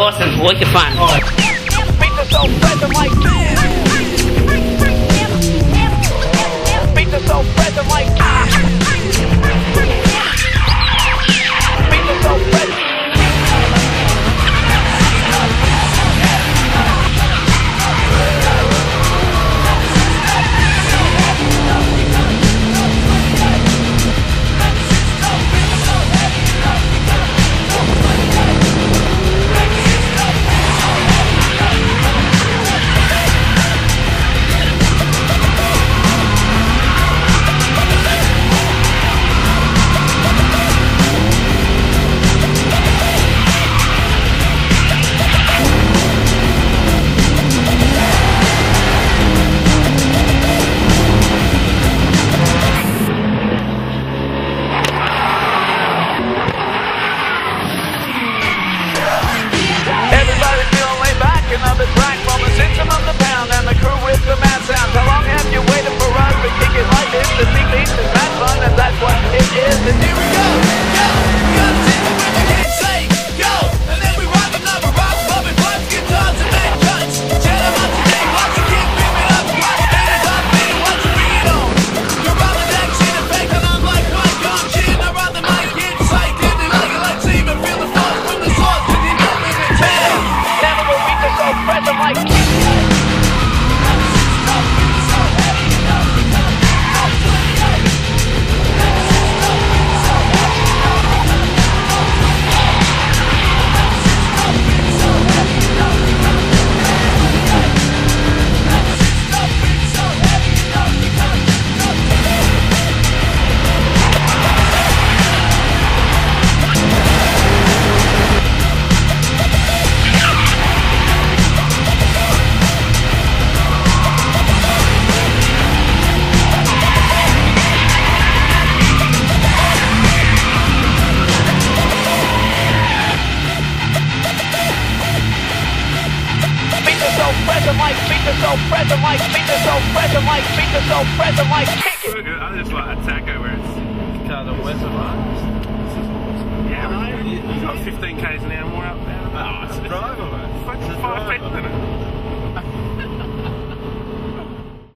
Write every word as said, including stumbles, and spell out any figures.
awesome. Wicked fun. Beats are so present like this. Beats are so present like this. Beats are so present. Another track from the system of the pound and the crew with the mad sound. How long have you waited for us to kick it like this? The big beats is mad fun and that's what it is. And here we go, go, we got a system where we can't say go. And then we rock another rock, bumping butts, guitars and then cuts. Chat about today, watch the kid beam it up. Watch the haters up, baby, watch the bring it on. You're on the next shit effect and I'm like, my God, shit. I'm on the mic, get psyched, hit it like a lightsaber. Feel the force from the source, cause you know we've been tell. Never will beat so present like present like, feature so present like, feature so present like, feature so present like, kick it. I just like a taco where it's kind of west of us. Yeah, but you got fifteen k's an hour more up there. Oh, it's a driver, mate. Fucking five feet, isn't it?